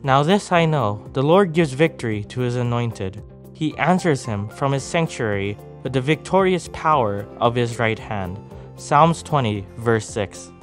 Now this I know, the Lord gives victory to his anointed. He answers him from his sanctuary with the victorious power of his right hand. Psalms 20, verse 6.